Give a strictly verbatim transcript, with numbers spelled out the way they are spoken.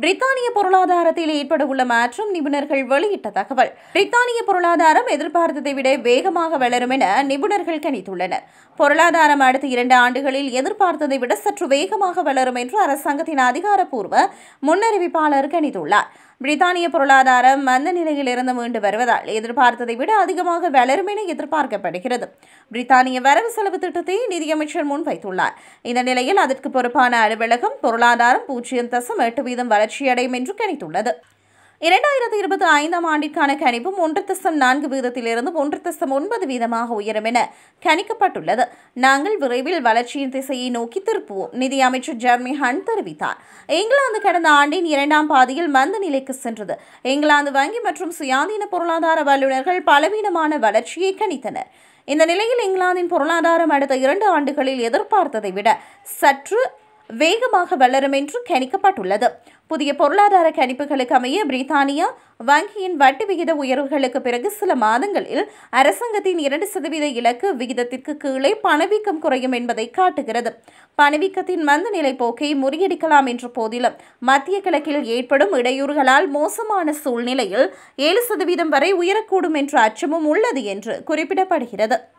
பிரித்தானிய பொருளாதாரத்தில் ஏற்படவுள்ள மாற்றம் நிபுணர்கள் வெளியிட்ட தகவல். பிரித்தானிய பொருளாதாரம் எதிர்பார்த்ததை விட வேகமாக வளரும் என நிபுணர்கள் கணித்துள்ளனர். பொருளாதாரம் அடுத்த இரண்டு ஆண்டுகளில் எதிர்பார்த்ததை விட சற்று வேகமாக வளரும் என்று அரசாங்கத்தின் அதிகாரப்பூர்வ முன்னறிவிப்பாளர் கணித்துள்ளார். பிரித்தானிய பொருளாதாரம் மந்த நிலையிலிருந்து மீண்டு வருவதால் எதிர்பார்த்ததை விட அதிகமாக வளரும் என எதிர்பார்க்கப்படுகிறது. பிரித்தானிய வரவு செலவு திட்டத்தை நிதியமைச்சர் முன்வைத்துள்ளார். இந்த நிலையில் அதற்கு பொறுப்பான அலுவலகம் பொருளாதாரம் பூஜ்ஜியம் தசம் எட்டு வீதம் வளர்ச்சியடையும் என்று கணித்துள்ளது. இரண்டாயிரத்தி இருபத்தி ஐந்தாம் ஆண்டிற்கான கணிப்பும் ஒன்று தசம் நான்கு வீதத்திலிருந்து ஒன்று தசம் ஒன்பது வீதமாக உயரும் என கணிக்கப்பட்டுள்ளது. நாங்கள் விரைவில் வளர்ச்சியின் திசையை நோக்கி திருப்புவோம், நிதி அமைச்சர் ஜெர்மி ஹண்ட் தெரிவித்தார். இங்கிலாந்து கடந்த ஆண்டின் இரண்டாம் பாதியில் மந்த நிலைக்கு சென்றது. இங்கிலாந்து வங்கி மற்றும் சுயாதீன பொருளாதார வல்லுநர்கள் பலவீனமான வளர்ச்சியை கணித்தனர். இந்த நிலையில் இங்கிலாந்தின் பொருளாதாரம் அடுத்த இரண்டு ஆண்டுகளில் எதிர்பார்த்ததை விட சற்று வேகமாக வளரும் என்று கணிக்கப்பட்டுள்ளது. புதிய பொருளாதார கணிப்புகளுக்கு அமைய பிரித்தானியா வங்கியின் வட்டி விகித உயர்வுகளுக்கு பிறகு சில மாதங்களில் அரசாங்கத்தின் இரண்டு சதவீத இலக்கு விகிதத்திற்கு கீழே பணவீக்கம் குறையும் என்பதை காட்டுகிறது. பணவீக்கத்தின் மந்த நிலை போக்கை முறியடிக்கலாம் என்ற போதிலும் மத்திய கிழக்கில் ஏற்படும் இடையூறுகளால் மோசமான சூழ்நிலையில் ஏழு சதவீதம் வரை உயரக்கூடும் என்ற அச்சமும் உள்ளது என்று குறிப்பிடப்படுகிறது.